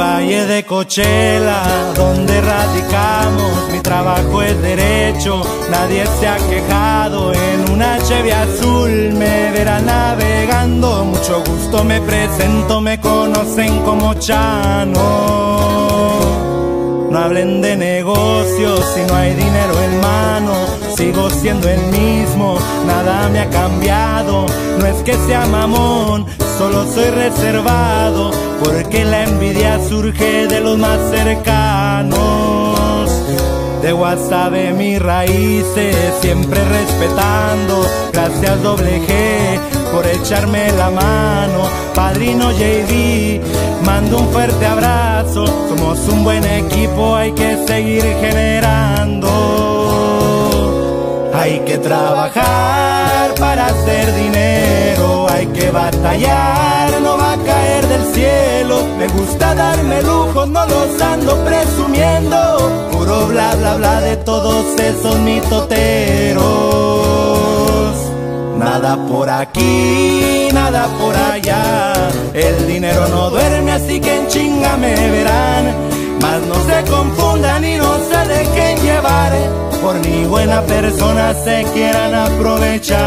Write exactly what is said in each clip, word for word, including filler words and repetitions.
Valle de Coachella, donde radicamos, mi trabajo es derecho, nadie se ha quejado. En una Chevy azul me verán navegando, mucho gusto me presento, me conocen como Chano. No hablen de negocios si no hay dinero en mano, sigo siendo el mismo, nada me ha cambiado. No es que sea mamón, solo soy reservado, porque la envidia surge de los más cercanos. De WhatsApp de mis raíces, siempre respetando, gracias doble G por echarme la mano. Padrino J D, mando un fuerte abrazo, somos un buen equipo, hay que seguir generando. Hay que trabajar para hacer dinero, hay que batallar, no va a caer del cielo. Me gusta darme lujos, no los ando presumiendo, puro bla bla bla de todos esos mitoteros. Nada por aquí, nada por allá, el dinero no duerme, así que en chinga me verán. Mas no se confundan y no se dejen llevar, por ni buena persona se quieran aprovechar.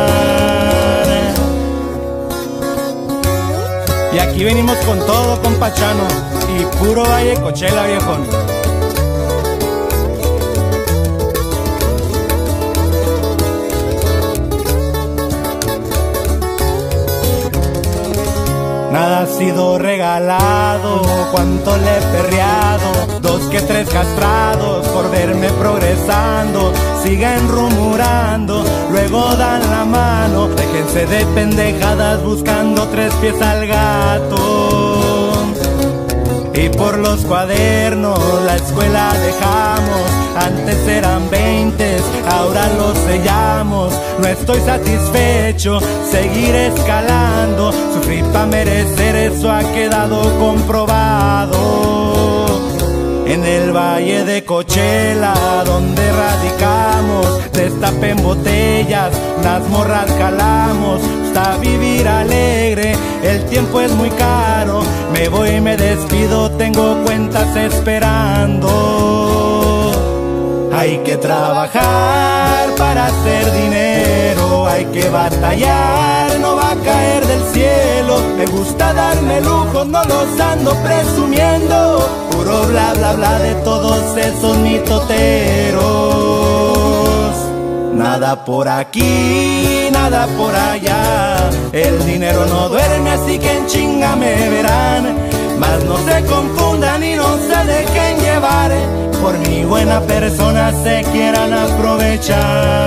Y aquí venimos con todo, compa Chano, y puro Valle Coachella, viejón. Nada ha sido regalado, cuánto le he perreado, dos que tres castrados por verme progresando. Siguen rumorando, luego dan la mano, déjense de pendejadas buscando tres pies al gato. Y por los cuadernos la escuela dejamos, antes eran veinte, ahora los sellamos. No estoy satisfecho, seguir escalando, sufrir pa' merecer, eso ha quedado comprobado. En el Valle de Coachella, donde radicamos, destapen botellas, unas morras calamos, hasta vivir alegre, el tiempo es muy caro, me voy y me despido, tengo cuentas esperando. Hay que trabajar para hacer dinero, hay que batallar, no va a caer del cielo. Me gusta darme lujos, no los ando presumiendo, puro bla bla bla de todos esos mitoteros. Nada por aquí, nada por allá, el dinero no duerme, así que en chinga me verán. Mas no se confundan y no se dejen llevar, por mi buena persona se quieran aprovechar.